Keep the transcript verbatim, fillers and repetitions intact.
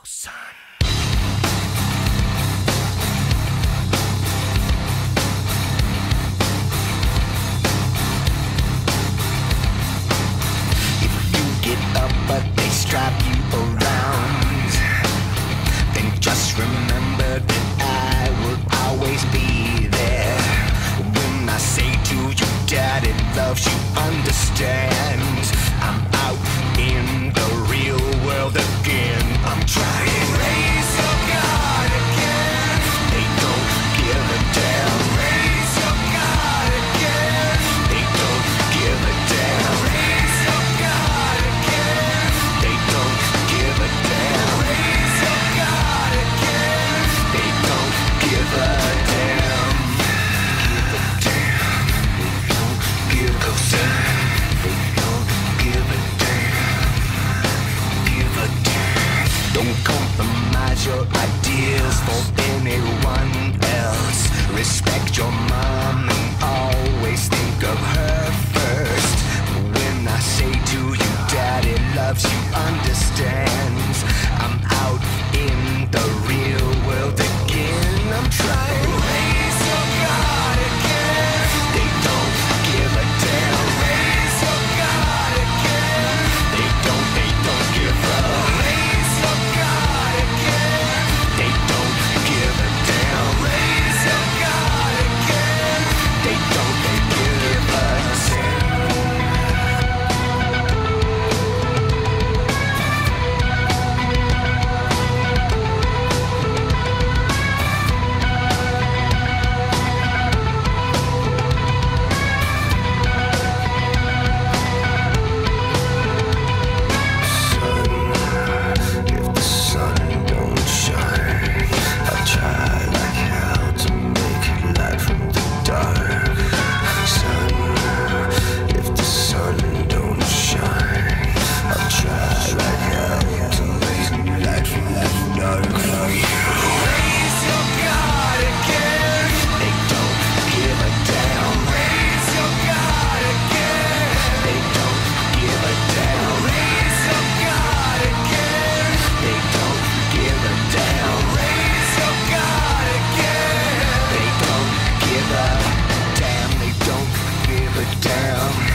son. But they strap you around, then just remember that I will always be there. When I say to you, Daddy loves you, understand. I'm out in the real world again. I'm trying. Raise your God again. They don't give a damn. Raise your God again. They don't give a damn. Raise your God again. They don't give a damn. Raise your God again. They don't give a damn. Give a damn. They don't give a damn. They don't give a damn. Give a damn. Don't compromise your ideas for anyone else. Respect your mom and always think of her first. When I say to you, Daddy loves you, understands. I'm out in the real world again. I'm trying. Raise your God again. They don't give a damn. Raise your God again. They don't, they don't give a. Raise your God again. They don't give a damn. Raise your God again. They don't, they give a damn. If the sun don't shine, I'll try like hell to make light from the dark. Sun, if the sun don't shine, I'll try like hell to make light from the dark. Raise your God again. They don't give a damn. Raise your God again. They don't give a damn. Raise your God again. They don't give a damn. Raise your God again. They don't give a damn. They don't give a damn.